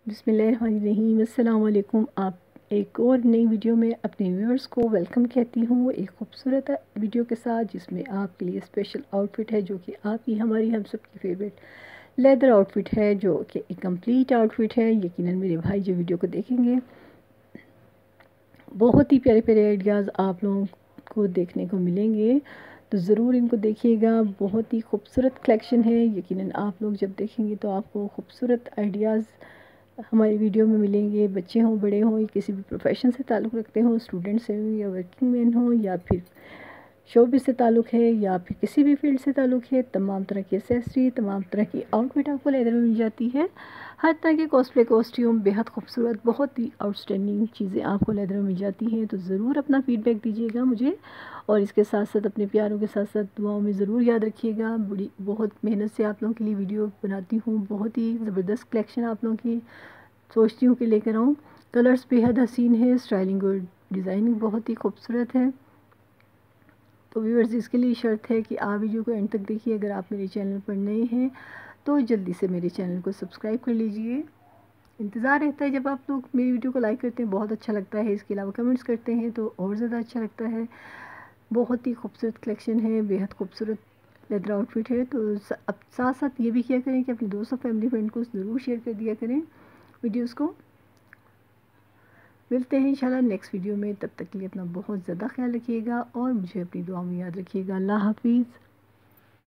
बिस्मिल्लाहिर्रहमानिर्रहीम। अस्सलाम वालेकुम। आप एक और नई वीडियो में अपने व्यूअर्स को वेलकम कहती हूँ, एक खूबसूरत वीडियो के साथ जिसमें आपके लिए स्पेशल आउटफिट है जो कि आपकी हमारी हम सब की फेवरेट लेदर आउटफिट है, जो कि एक कंप्लीट आउटफिट है। यकीनन मेरे भाई जो वीडियो को देखेंगे बहुत ही प्यारे प्यारे आइडियाज़ आप लोगों को देखने को मिलेंगे, तो ज़रूर इनको देखिएगा। बहुत ही खूबसूरत कलेक्शन है। यकीनन आप लोग जब देखेंगे तो आपको खूबसूरत आइडियाज़ हमारी वीडियो में मिलेंगे। बच्चे हों, बड़े हों, या किसी भी प्रोफेशन से ताल्लुक़ रखते हों, स्टूडेंट्स हों या वर्किंग मैन हों, या फिर शोबिस से ताल्लुक़ है, या फिर किसी भी फील्ड से ताल्लुक़ है, तमाम तरह की एसेसरी, तमाम तरह की आउटफिट आपको लेदर में मिल जाती है। हर तरह के कॉस्प्ले कॉस्ट्यूम बेहद खूबसूरत, बहुत ही आउटस्टैंडिंग चीज़ें आपको लेदर में मिल जाती हैं। तो ज़रूर अपना फ़ीडबैक दीजिएगा मुझे, और इसके साथ साथ अपने प्यारों के साथ साथ दुआओं में ज़रूर याद रखिएगा। बड़ी बहुत मेहनत से आप लोगों के लिए वीडियो बनाती हूँ, बहुत ही ज़बरदस्त कलेक्शन आप लोगों की सोचती हूँ कि लेकर आऊँ। कलर्स बेहद हसीन है, स्टाइलिंग और डिज़ाइनिंग बहुत ही खूबसूरत है। तो व्यूअर्स, इसके लिए शर्त है कि आप वीडियो को एंड तक देखिए। अगर आप मेरे चैनल पर नए हैं तो जल्दी से मेरे चैनल को सब्सक्राइब कर लीजिए। इंतज़ार रहता है जब आप लोग मेरी वीडियो को लाइक करते हैं, बहुत अच्छा लगता है। इसके अलावा कमेंट्स करते हैं तो और ज़्यादा अच्छा लगता है। बहुत ही खूबसूरत कलेक्शन है, बेहद खूबसूरत लेदर आउटफिट है। तो अब साथ साथ ये भी किया करें कि अपने दोस्तों फैमिली फ्रेंड को ज़रूर शेयर कर दिया करें वीडियोज़ को। मिलते हैं इंशाल्लाह नेक्स्ट वीडियो में। तब तक के लिए अपना बहुत ज़्यादा ख्याल रखिएगा और मुझे अपनी दुआ में याद रखिएगा। अल्लाह हाफिज़।